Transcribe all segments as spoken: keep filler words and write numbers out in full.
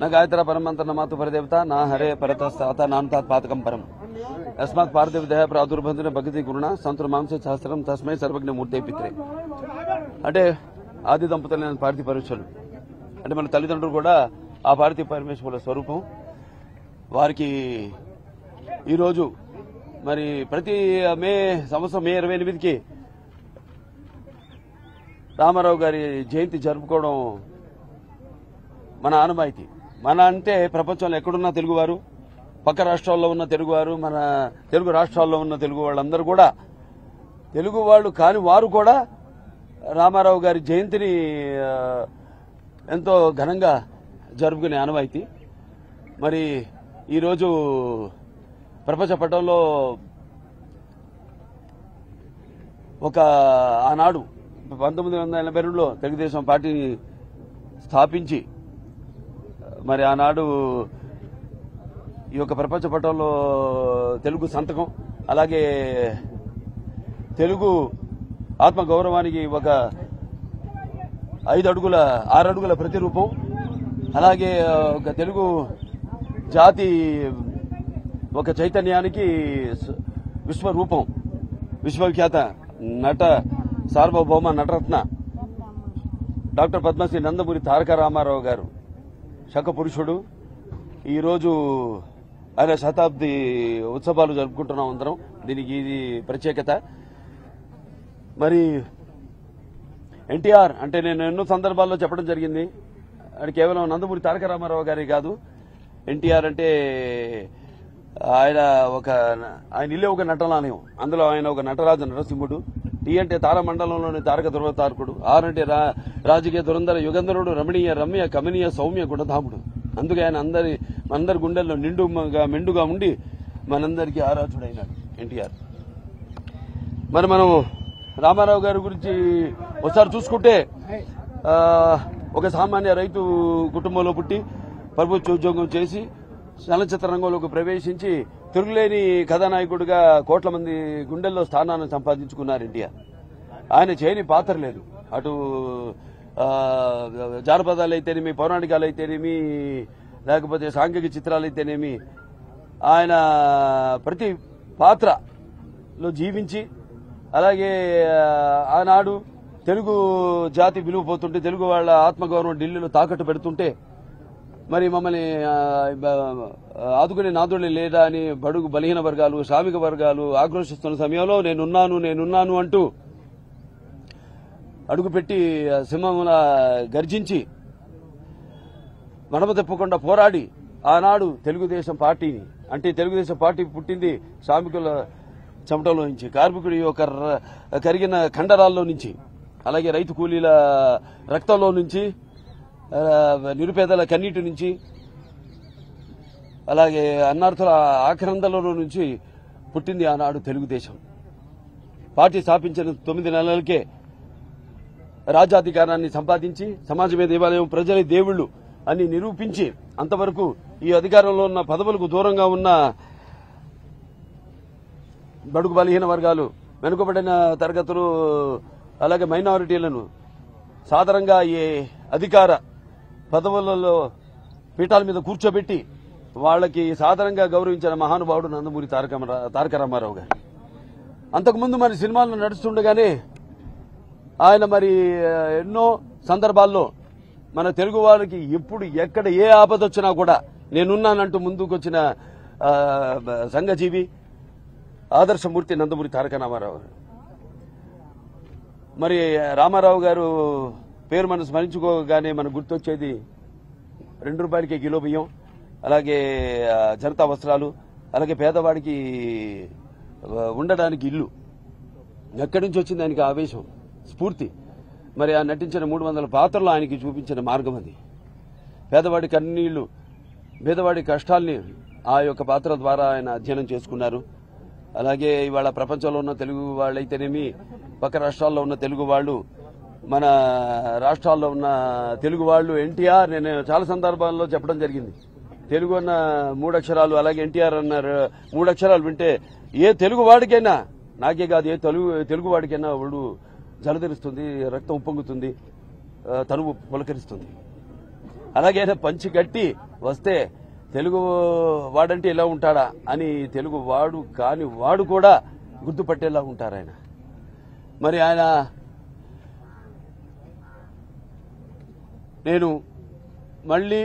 न गायत्र परमंत्र न मातु परदेवता न हरे परतस्तात नान्तात् पातकं परम अस्मात् पार्थिवदेह प्रादुर्बंधुने भगति गुरुణ సంతుర మాంసే సహస్రం తస్మై సర్వజ్ఞ మూర్తే పిత్రే. అంటే ఆది దంపతులైన పార్థివ పరమేశ్వరుడు అంటే మన తల్లిదండ్రులు కూడా ఆ పార్థివ పరమేశ్వరుల స్వరూపం. వారికి ఈరోజు మరి ప్రతి మే సంవత్సరం మే ఇరవై ఎనిమిదికి రామారావు గారి జయంతి జరుపుకోవడం మన ఆనవాయితీ. మన అంటే ప్రపంచంలో ఎక్కడున్నా తెలుగువారు, పక్క రాష్ట్రాల్లో ఉన్న తెలుగువారు, మన తెలుగు రాష్ట్రాల్లో ఉన్న తెలుగు వాళ్ళందరూ కూడా తెలుగు వాళ్ళు కాని వారు కూడా రామారావు గారి జయంతిని ఎంతో ఘనంగా జరుపుకునే ఆనవాయితీ. మరి ఈరోజు ప్రపంచ పటంలో ఒక ఆనాడు పంతొమ్మిది వందల ఎనభై రెండులో తెలుగుదేశం పార్టీని స్థాపించి మరి ఆనాడు ఈ యొక్క ప్రపంచ పటంలో తెలుగు సంతకం, అలాగే తెలుగు ఆత్మ గౌరవానికి ఒక ఐదు అడుగుల ఆరు అడుగుల ప్రతిరూపం, అలాగే ఒక తెలుగు జాతి ఒక చైతన్యానికి విశ్వరూపం, విశ్వవిఖ్యాత నట సార్వభౌమ నటరత్న డాక్టర్ పద్మశ్రీ నందమూరి తారక రామారావు గారు శక పురుషుడు. ఈరోజు ఆయన శతాబ్ది ఉత్సవాలు జరుపుకుంటున్నాం అందరం. దీనికి ఇది ప్రత్యేకత. మరి ఎన్టీఆర్ అంటే నేను ఎన్నో సందర్భాల్లో చెప్పడం జరిగింది, అది కేవలం నందమూరి తారక రామారావు గారి కాదు. ఎన్టీఆర్ అంటే ఆయన ఒక ఆయన ఇల్లే ఒక నటనాలయం, అందులో ఆయన ఒక నటరాజ నరసింహుడు. టీ అంటే తారమండలంలోని తారక ధృవతారకుడు. ఆర్ అంటే రాజకీయ దురంధర యుగంధరుడు, రమణీయ రమ్య కమనీయ సౌమ్య గుణధాముడు. అందుకే ఆయన అందరి మనందరి గుండెల్లో నిండుగా మెండుగా ఉండి మనందరికీ ఆరాధుడైనాడు ఎన్టీఆర్. మరి మనం రామారావు గారి గురించి ఒకసారి చూసుకుంటే ఒక సామాన్య రైతు కుటుంబంలో పుట్టి ప్రభుత్వ ఉద్యోగం చేసి చలనచిత్ర రంగంలోకి ప్రవేశించి తిరుగులేని కథానాయకుడిగా కోట్ల మంది గుండెల్లో స్థానాన్ని సంపాదించుకున్నారు ఎన్టీఆర్. ఆయన చేయని పాత్ర లేదు. అటు జానపదాలు అయితేనేమి, పౌరాణికాలు అయితేనేమి, లేకపోతే సాంఘిక చిత్రాలు అయితేనేమి, ఆయన ప్రతి పాత్రలో జీవించి అలాగే ఆనాడు తెలుగు జాతి విలువ పోతుంటే, తెలుగు వాళ్ళ ఆత్మగౌరవం ఢిల్లీలో తాకట్టు పెడుతుంటే మరి మమ్మల్ని ఆదుకునే నాదుడు లేదా అని బడుగు బలహీన వర్గాలు, శ్రామిక వర్గాలు ఆక్రోశిస్తున్న సమయంలో నేనున్నాను నేనున్నాను అంటూ అడుగుపెట్టి సింహముల గర్జించి మనమ తప్పకుండా పోరాడి ఆనాడు తెలుగుదేశం పార్టీని, అంటే తెలుగుదేశం పార్టీ పుట్టింది శ్రామికుల చెమటలో నుంచి, కార్మికుడి యొక్క కరిగిన కండరాల్లో నుంచి, అలాగే రైతు కూలీల రక్తంలో నుంచి, నిరుపేదల కన్నీటి నుంచి, అలాగే అన్నార్థుల ఆక్రందలలో నుంచి పుట్టింది ఆనాడు తెలుగుదేశం. పార్టీ స్థాపించిన తొమ్మిది నెలలకే రాజ్యాధికారాన్ని సంపాదించి సమాజమే దేవాలయం, ప్రజలే దేవుళ్లు అని నిరూపించి అంతవరకు ఈ అధికారంలో ఉన్న పదవులకు దూరంగా ఉన్న బడుగు బలహీన వర్గాలు, వెనుకబడిన తరగతులు, అలాగే మైనారిటీలను సాధారణంగా ఈ అధికార పదవులలో పీఠాల మీద కూర్చోబెట్టి వాళ్ళకి సాధారణంగా గౌరవించిన మహానుభావుడు నందమూరి తారక తారక రామారావు గారు. అంతకుముందు మరి సినిమాల్లో నడుస్తుండగానే ఆయన మరి ఎన్నో సందర్భాల్లో మన తెలుగు వారికి ఎప్పుడు ఎక్కడ ఏ ఆపద వచ్చినా కూడా నేనున్నానంటూ ముందుకొచ్చిన సంఘజీవి, ఆదర్శమూర్తి నందమూరి తారక రామారావు గారు. మరి రామారావు గారు పేరు మనం స్మరించుకోగానే మనకు గుర్తొచ్చేది రెండు రూపాయలకి కిలో బియ్యం, అలాగే జనతా వస్త్రాలు, అలాగే పేదవాడికి ఉండడానికి ఇల్లు. ఎక్కడి నుంచి వచ్చింది ఆయనకి ఆవేశం, స్ఫూర్తి? మరి ఆ నటించిన మూడు వందల పాత్రలు ఆయనకి చూపించిన మార్గం అది. పేదవాడి కన్నీళ్లు, పేదవాడి కష్టాల్ని ఆ యొక్క పాత్ర ద్వారా ఆయన అధ్యయనం చేసుకున్నారు. అలాగే ఇవాళ ప్రపంచంలో ఉన్న తెలుగు వాళ్ళైతేనేమి, పక్క రాష్ట్రాల్లో ఉన్న తెలుగు వాళ్ళు, మన రాష్ట్రాల్లో ఉన్న తెలుగు వాళ్ళు, ఎన్టీఆర్ నేను చాలా సందర్భాల్లో చెప్పడం జరిగింది. తెలుగు అన్న మూడు అక్షరాలు, అలాగే ఎన్టీఆర్ అన్న మూడు అక్షరాలు వింటే ఏ తెలుగు వాడికైనా, నాకే కాదు ఏ తెలుగు తెలుగు వాడికైనా ఒళ్ళు జలధరిస్తుంది, రక్తం ఉప్పొంగుతుంది, తనువు పులకరిస్తుంది. అలాగే పంచి కట్టి వస్తే తెలుగు వాడంటే ఇలా ఉంటాడా అని తెలుగు వాడు కాని వాడు కూడా గుర్తుపట్టేలా ఉంటారు ఆయన. మరి ఆయన నేను మళ్ళీ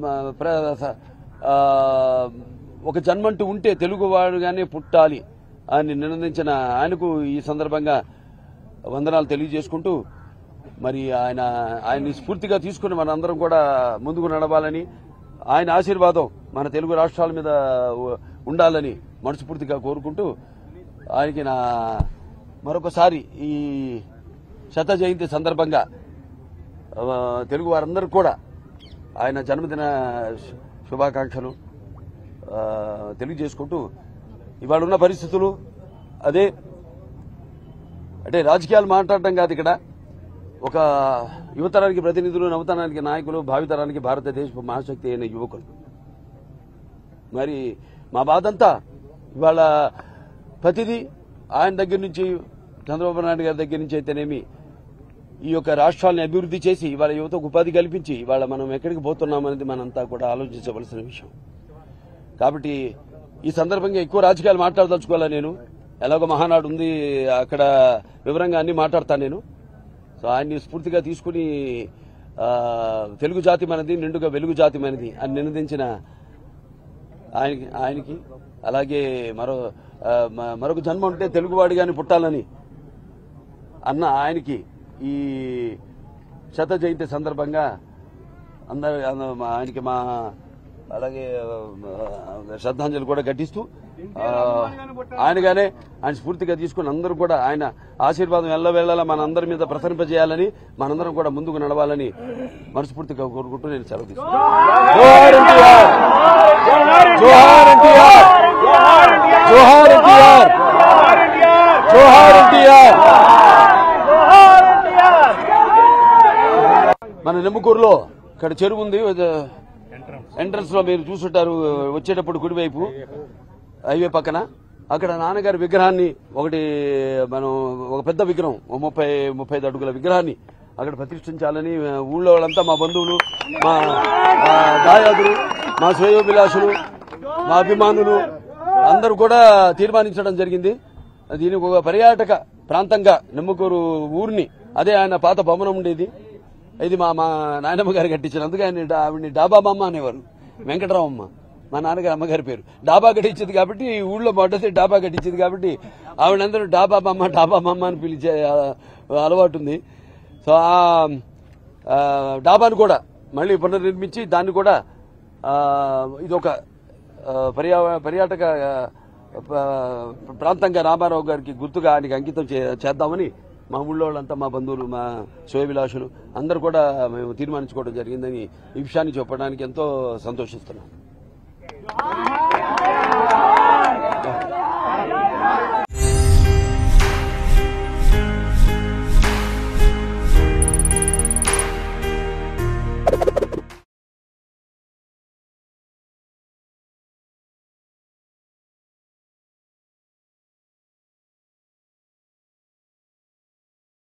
ఒక జన్మంటూ ఉంటే తెలుగువాడుగానే పుట్టాలి అని నినదించిన ఆయనకు ఈ సందర్భంగా వందనాలు తెలియజేసుకుంటూ, మరి ఆయన ఆయన్ని స్ఫూర్తిగా తీసుకుని మనందరం కూడా ముందుకు నడవాలని, ఆయన ఆశీర్వాదం మన తెలుగు రాష్ట్రాల మీద ఉండాలని మనస్ఫూర్తిగా కోరుకుంటూ, ఆయనకి నా మరొకసారి ఈ శత జయంతి సందర్భంగా తెలుగు వారందరూ కూడా ఆయన జన్మదిన శుభాకాంక్షలు తెలియజేసుకుంటూ, ఇవాళ ఉన్న పరిస్థితులు అదే అంటే రాజకీయాలు మాట్లాడటం కాదు, ఇక్కడ ఒక యువతరానికి ప్రతినిధులు, నవతరానికి నాయకులు, భావితరానికి భారతదేశపు మహాశక్తి అయిన యువకులు. మరి మా బాధంతా ఇవాళ ప్రతిదీ ఆయన దగ్గర నుంచి, చంద్రబాబు నాయుడు గారి దగ్గర నుంచి అయితేనేమి, ఈ యొక్క రాష్ట్రాలను అభివృద్ధి చేసి ఇవాళ యువతకు ఉపాధి కల్పించి ఇవాళ మనం ఎక్కడికి పోతున్నామనేది మనంతా కూడా ఆలోచించవలసిన విషయం. కాబట్టి ఈ సందర్భంగా ఎక్కువ రాజకీయాలు మాట్లాడదలుచుకోవాలా. నేను ఎలాగో మహానాడు ఉంది, అక్కడ వివరంగా అన్ని మాట్లాడతాను నేను. సో ఆయన్ని స్ఫూర్తిగా తీసుకుని తెలుగు జాతి మనది, నిండుగా వెలుగు జాతి మనది అని నినదించిన ఆయనకి ఆయనకి అలాగే మరో మరొక జన్మ ఉంటే తెలుగువాడిగాని పుట్టాలని అన్న ఆయనకి ఈ శత జయంతి సందర్భంగా అందరు ఆయనకి మా అలాగే శ్రద్ధాంజలి కూడా ఘటిస్తూ, ఆయనగానే ఆయన స్ఫూర్తిగా తీసుకుని అందరూ కూడా ఆయన ఆశీర్వాదం ఎల్లవేళలా మనందరి మీద ప్రసరింపజేయాలని, మనందరం కూడా ముందుకు నడవాలని మనస్ఫూర్తిగా కోరుకుంటూ నేను సెలవు తీసుకుంటాను. మన నెమ్మకూరులో ఇక్కడ చెరువు ఉంది, ఎంట్రన్స్ లో మీరు చూసుంటారు వచ్చేటప్పుడు కుడివైపు హైవే పక్కన. అక్కడ నాన్నగారి విగ్రహాన్ని ఒకటి మనం ఒక పెద్ద విగ్రహం ముప్పై ముప్పై ఐదు అడుగుల విగ్రహాన్ని అక్కడ ప్రతిష్ఠించాలని ఊళ్ళో వాళ్ళంతా, మా బంధువులు, మా దాయాదులు, మా శ్రేయోభిలాషులు, మా అభిమానులు అందరూ కూడా తీర్మానించడం జరిగింది. దీనికి ఒక పర్యాటక ప్రాంతంగా నెమ్మకూరు ఊరిని, అదే ఆయన పాత భవనం ఉండేది, ఇది మా మా నాయనమ్మ గారు కట్టించినందుకు ఆయన ఆవిడ్ని డాబాబమ్మ అనేవారు, వెంకటరామమ్మ మా నాన్నగారి అమ్మగారి పేరు. డాబా కట్టించింది కాబట్టి, ఊళ్ళో మొదటి డాబా కట్టించింది కాబట్టి ఆవిడందరూ డాబాబమ్మ డాబాబమ్మ అని పిలిచే అలవాటు ఉంది. సో ఆ డాబాను కూడా మళ్ళీ పునర్నిర్మించి దాన్ని కూడా ఇదొక పర్యా పర్యాటక ప్రాంతంగా రామారావు గారికి గుర్తుగా ఆయనకి అంకితం చేద్దామని మా ఊళ్ళో వాళ్ళంతా, మా బంధువులు, మా శ్రేయోభిలాషులు అందరూ కూడా మేము తీర్మానించుకోవడం జరిగిందని ఈ విషయాన్ని చెప్పడానికి ఎంతో సంతోషిస్తున్నాను.